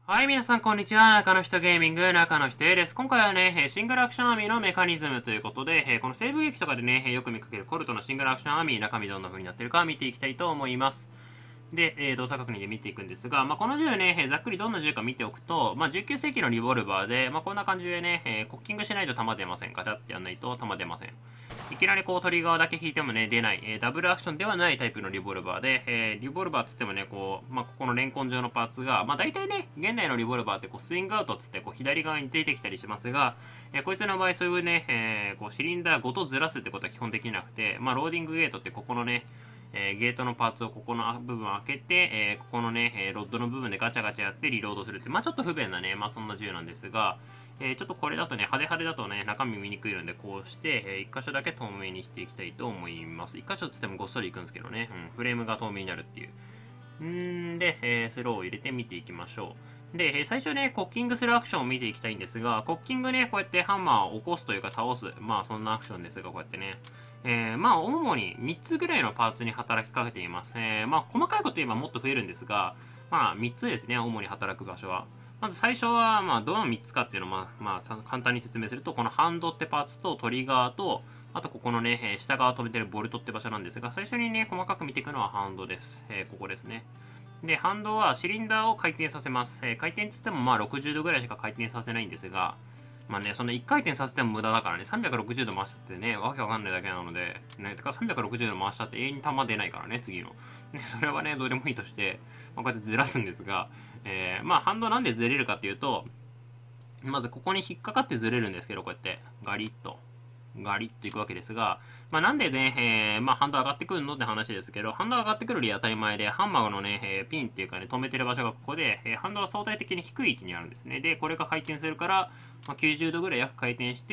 はい、皆さん、こんにちは。中の人ゲーミング、中の人 A です。今回はね、シングルアクションアーミーのメカニズムということで、この西部劇とかでね、よく見かけるコルトのシングルアクションアーミー、中身どんな風になってるか見ていきたいと思います。で、動作確認で見ていくんですが、この銃ね、ざっくりどんな銃か見ておくと、19世紀のリボルバーで、こんな感じでね、コッキングしないと弾出ません。ガチャってやんないと弾出ません。いきなりこうトリガーだけ引いてもね、出ない、ダブルアクションではないタイプのリボルバーで、リボルバーつってもね、ここのレンコン状のパーツが、大体ね、現代のリボルバーってこうスイングアウトつってこう左側に出てきたりしますが、こいつの場合そういうね、こうシリンダーごとずらすってことは基本できなくて、ローディングゲートってここのね、ゲートのパーツをここの部分を開けて、ここのね、ロッドの部分でガチャガチャやってリロードするって、ちょっと不便なね、そんな銃なんですが、ちょっとこれだとね、派手派手だとね、中身見にくいので、こうして、1箇所だけ透明にしていきたいと思います。1箇所つってもごっそりいくんですけどね、フレームが透明になるっていう。で、スローを入れて見ていきましょう。で、最初ね、コッキングするアクションを見ていきたいんですが、コッキングね、こうやってハンマーを起こすというか倒す。そんなアクションですが、こうやってね。主に3つぐらいのパーツに働きかけています。細かいこと言えばもっと増えるんですが、3つですね、主に働く場所は。まず最初は、どの3つかっていうのを、簡単に説明すると、このハンドってパーツとトリガーと、あとここのね、下側止めてるボルトって場所なんですが、最初にね、細かく見ていくのはハンドです。ここですね。で、ハンドはシリンダーを回転させます。回転って言っても60度ぐらいしか回転させないんですが、そんな1回転させても無駄だからね、360度回したってね、わけわかんないだけなので、ね、てか360度回したって永遠に弾出ないからね、次の。ね、それはね、どうでもいいとして、こうやってずらすんですが、ハンドなんでずれるかっていうと、まずここに引っかかってずれるんですけど、こうやって、ガリッと。ガリッといくわけですが、なんでね、ハンド上がってくるのって話ですけど、ハンド上がってくる理由当たり前で、ハンマーのね、ピンっていうかね、止めてる場所がここで、ハンドは相対的に低い位置にあるんですね。で、これが回転するから、90度ぐらい約回転して、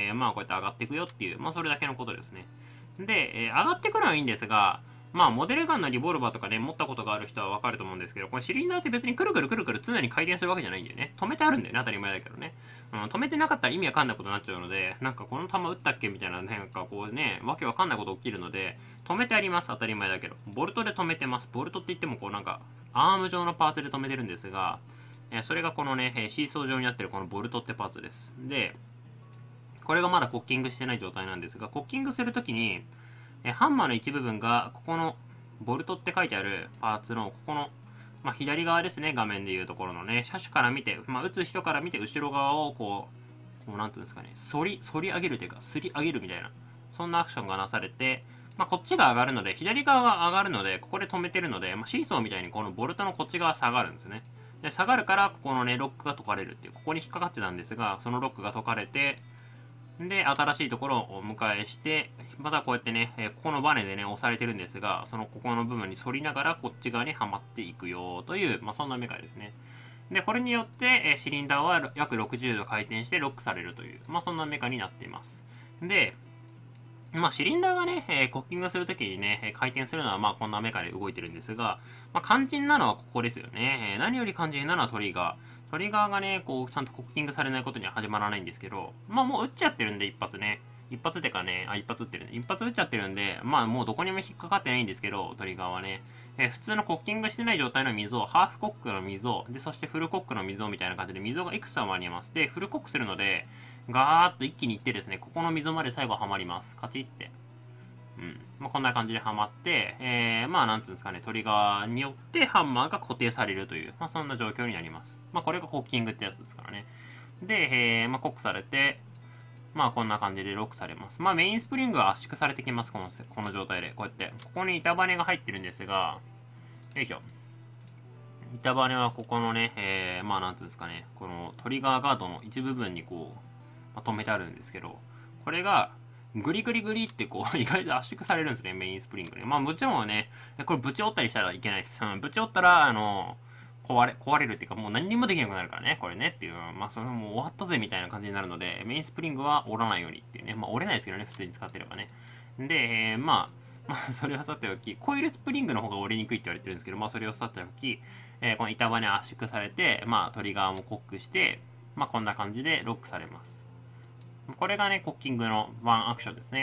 こうやって上がっていくよっていう、それだけのことですね。で、上がってくるのはいいんですが、モデルガンのリボルバーとかね、持ったことがある人はわかると思うんですけど、これシリンダーって別にくるくるくるくる常に回転するわけじゃないんだよね。止めてあるんだよね、当たり前だけどね。止めてなかったら意味わかんないことになっちゃうので、なんかこの球打ったっけみたいな、なんかこうね、わけわかんないこと起きるので、止めてあります、当たり前だけど。ボルトで止めてます。ボルトって言ってもこうなんか、アーム状のパーツで止めてるんですが、それがこのね、シーソー状になってるこのボルトってパーツです。で、これがまだコッキングしてない状態なんですが、コッキングするときに、ハンマーの一部分が、ここの、ボルトって書いてあるパーツの、ここの、左側ですね、画面でいうところのね、車種から見て、打つ人から見て、後ろ側をこう、なんていうんですかね、反り上げるというか、すり上げるみたいな、そんなアクションがなされて、こっちが上がるので、左側が上がるので、ここで止めてるので、シーソーみたいにこのボルトのこっち側下がるんですね。で、下がるから、ここのね、ロックが解かれるっていう、ここに引っかかってたんですが、そのロックが解かれて、で、新しいところをお迎えして、またこうやってね、ここのバネでね、押されてるんですが、ここの部分に反りながらこっち側にはまっていくよという、そんなメカですね。で、これによって、シリンダーは約60度回転してロックされるという、そんなメカになっています。で、シリンダーがね、コッキングするときにね、回転するのはこんなメカで動いてるんですが、肝心なのはここですよね。何より肝心なのはトリガー。トリガーがね、こう、ちゃんとコッキングされないことには始まらないんですけど、もう撃っちゃってるんで、一発ね。一発ってかね、一発撃ってるね。一発撃っちゃってるんで、もうどこにも引っかかってないんですけど、トリガーはね。普通のコッキングしてない状態の溝、ハーフコックの溝、で、そしてフルコックの溝みたいな感じで溝がいくつもあります。で、フルコックするので、ガーッと一気にいってですね、ここの溝まで最後はまります。カチって。こんな感じではまって、なんつうんですかね、トリガーによってハンマーが固定されるという、そんな状況になります。これがコッキングってやつですからね。で、コックされて、こんな感じでロックされます。メインスプリングは圧縮されてきます、この状態で。こうやって。ここに板バネが入ってるんですが、よいしょ。板バネはここのね、なんつうんですかね、このトリガーガードの一部分にこう、止めてあるんですけど、これが、グリグリグリってこう、意外と圧縮されるんですね、メインスプリングね。もちろんね、これぶち折ったりしたらいけないです。ぶち折ったら、壊れるっていうか、もう何にもできなくなるからね、これねっていう。それもう終わったぜみたいな感じになるので、メインスプリングは折らないようにっていうね。折れないですけどね、普通に使ってればね。で、それはさておき、コイルスプリングの方が折れにくいって言われてるんですけど、それをさておき、この板バネ圧縮されて、トリガーもコックして、こんな感じでロックされます。これがね、コッキングのワンアクションですね。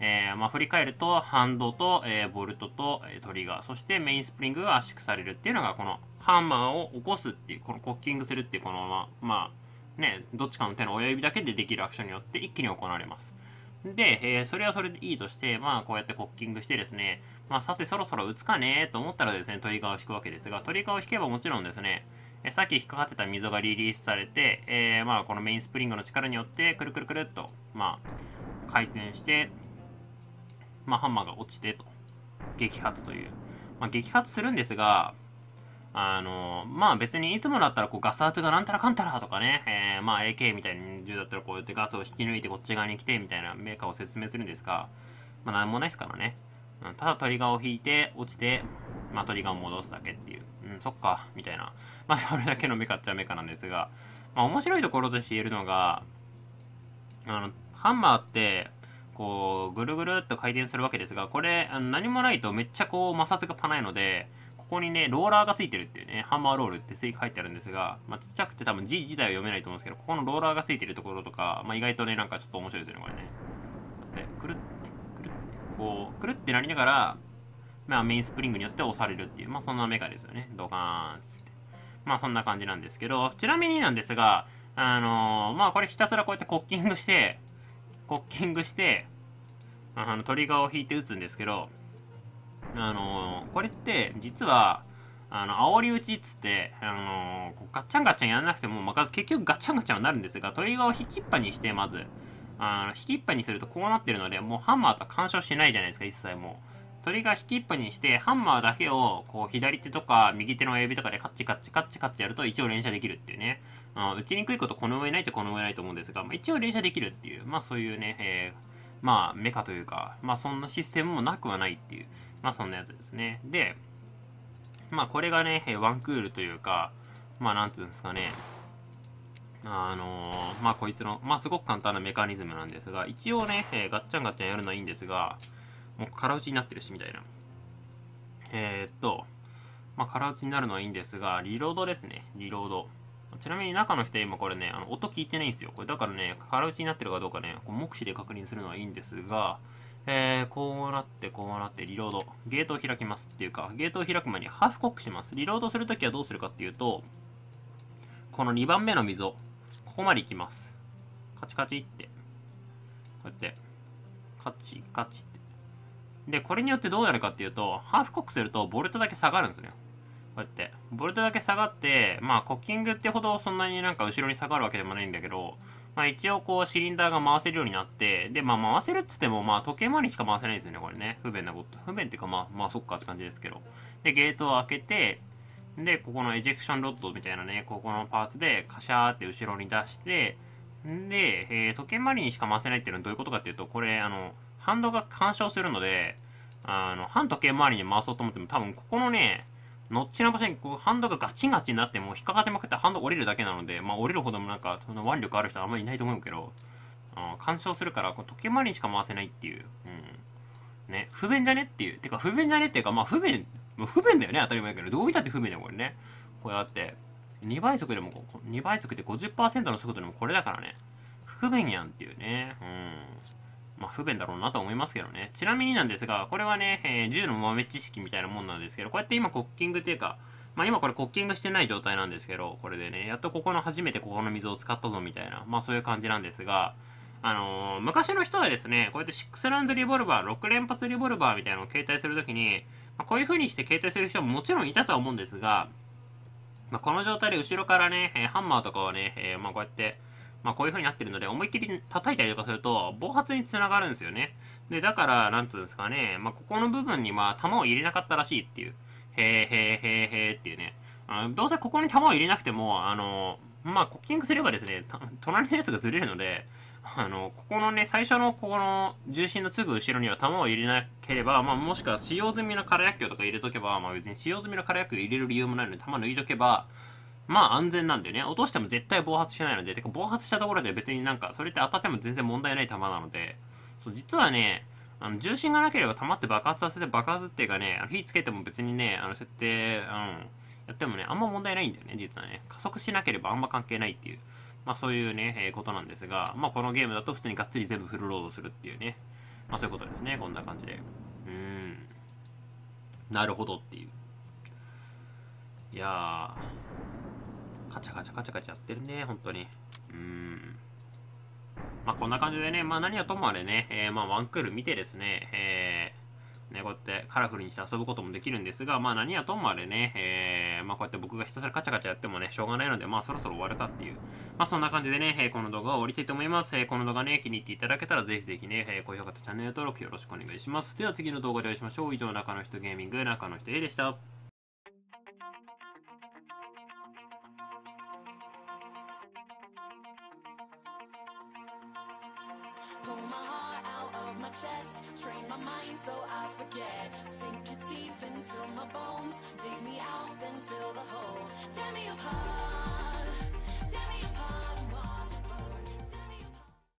まあ、振り返ると、ハンドと、ボルトと、トリガー、そしてメインスプリングが圧縮されるっていうのが、このハンマーを起こすっていう、このコッキングするっていう、この、まあ、ね、どっちかの手の親指だけでできるアクションによって一気に行われます。で、それはそれでいいとして、まあ、こうやってコッキングしてですね、まあ、さてそろそろ打つかねと思ったらですね、トリガーを引くわけですが、トリガーを引けばもちろんですね、さっき引っかかってた溝がリリースされて、まあ、このメインスプリングの力によって、くるくるくるっと、まあ、回転して、まあ、ハンマーが落ちてと、撃発という。まあ、撃発するんですが、まあ別にいつもだったらこうガス圧がなんたらかんたらとかね、まあ AK みたいに銃だったらこうやってガスを引き抜いてこっち側に来てみたいなメーカーを説明するんですが、まあなんもないですからね。ただトリガーを引いて落ちて、まあトリガーを戻すだけっていう。そっか、みたいな。まあそれだけのメカっちゃメカなんですが、まあ面白いところとして言えるのが、ハンマーって、こう、ぐるぐるっと回転するわけですが、これ、何もないとめっちゃこう摩擦がパないので、ここにね、ローラーがついてるっていうね、ハンマーロールって書いてあるんですが、まあ、ちっちゃくて多分 G 自体は読めないと思うんですけど、ここのローラーがついてるところとか、まあ、意外とね、なんかちょっと面白いですよね、これね。で、くるって、くるって、こう、くるってなりながら、まあ、メインスプリングによって押されるっていう、まあ、そんなメカですよね。ドカーンって。まあ、そんな感じなんですけど、ちなみになんですが、まあ、これひたすらこうやってコッキングして、トリガーを引いて撃つんですけど、これって、実は、煽り撃ちっつって、ガッチャンガッチャンやらなくても、まあ、結局ガッチャンガッチャンはなるんですが、トリガーを引きっぱにして、まず、引きっぱにするとこうなってるので、もうハンマーとは干渉しないじゃないですか、一切もう。トリガー引きっぱにして、ハンマーだけを、こう、左手とか、右手の親指とかでカッチカッチカッチカッチやると、一応連射できるっていうね。打ちにくいことこの上ないっちゃこの上ないと思うんですが、まあ、一応連射できるっていう、まあそういうね、まあメカというか、まあそんなシステムもなくはないっていう、まあそんなやつですね。で、まあこれがね、ワンクールというか、まあなんつうんですかね、まあこいつの、まあすごく簡単なメカニズムなんですが、一応ね、ガッチャンガッチャンやるのはいいんですが、もう空打ちになってるしみたいな。まあ空打ちになるのはいいんですが、リロードですね、リロード。ちなみに中の人今これね、音聞いてないんですよ。これだからね、空打ちになってるかどうかね、こう目視で確認するのはいいんですが、こうなって、こうなって、リロード。ゲートを開きますっていうか、ゲートを開く前にハーフコックします。リロードするときはどうするかっていうと、この2番目の溝、ここまで行きます。カチカチって。こうやって、カチカチって。で、これによってどうなるかっていうと、ハーフコックするとボルトだけ下がるんですね。こうやって。ボルトだけ下がって、まあ、コッキングってほどそんなになんか後ろに下がるわけでもないんだけど、まあ一応こうシリンダーが回せるようになって、で、まあ回せるっつっても、まあ時計回りしか回せないんですよね、これね。不便なこと。不便っていうかまあそっかって感じですけど。で、ゲートを開けて、で、ここのエジェクションロッドみたいなね、ここのパーツでカシャーって後ろに出して、で、時計回りにしか回せないっていうのはどういうことかっていうと、これ、ハンドが干渉するので、反時計回りに回そうと思っても、多分ここのね、ノッチの場所にこうハンドがガチンガチになってもう引っかかってまくってハンド折れるだけなので、まあ折れるほどもなんかその腕力ある人はあんまりいないと思うけど、干渉するからこう時計回りにしか回せないっていう、ね、不便じゃねっていう。てか不便じゃねっていうか、まあ不便だよね、当たり前だけど、どういったって不便だよ、これね。こうやって、2倍速でも、2倍速で 50% の速度でもこれだからね、不便やんっていうね、まあ不便だろうなと思いますけどね。ちなみになんですが、これはね、銃の豆知識みたいなもんなんですけど、こうやって今コッキングっていうか、まあ今これコッキングしてない状態なんですけど、これでね、やっと初めてここの水を使ったぞみたいな、まあそういう感じなんですが、昔の人はですね、こうやって6ラウンドリボルバー、6連発リボルバーみたいなのを携帯するときに、まあ、こういう風にして携帯する人ももちろんいたとは思うんですが、まあ、この状態で後ろからね、ハンマーとかはね、まあこうやって、まあこういう風になってるので、思いっきり叩いたりとかすると、暴発につながるんですよね。で、だから、なんつうんですかね、まあここの部分にまあ弾を入れなかったらしいっていう、へーっていうね。どうせここに弾を入れなくても、まあコッキングすればですね、隣のやつがずれるので、ここのね、最初のここの重心のすぐ後ろには弾を入れなければ、まあもしくは使用済みの空薬莢とか入れとけば、まあ別に使用済みの空薬莢入れる理由もないので弾抜いとけば、まあ安全なんでね、落としても絶対暴発しないので、てか暴発したところで別になんか、それって当たっても全然問題ない弾なので、そう、実はね、重心がなければ弾って爆発させて爆発っていうかね、火つけても別にね、設定、やってもね、あんま問題ないんだよね、実はね。加速しなければあんま関係ないっていう。まあそういうね、ことなんですが、まあこのゲームだと普通にがっつり全部フルロードするっていうね。 まあそういうことですね。こんな感じで。なるほどっていう。いやー、カチャカチャカチャカチャやってるね、本当に。まあこんな感じでね、まあ何はともあれね、まあワンクール見てですね、こうやってカラフルにして遊ぶこともできるんですが、まあ何はともあれね、まあこうやって僕がひたすらカチャカチャやってもね、しょうがないので、まあそろそろ終わるかっていう。まあそんな感じでね、この動画を終わりたいと思います。この動画ね、気に入っていただけたらぜひぜひね、高評価とチャンネル登録よろしくお願いします。では次の動画でお会いしましょう。以上、中の人ゲーミング、中の人 A でした。 Pull my heart out of my chest, train my mind so I forget. Sink your teeth into my bones, dig me out, then fill the hole. Tear me apart.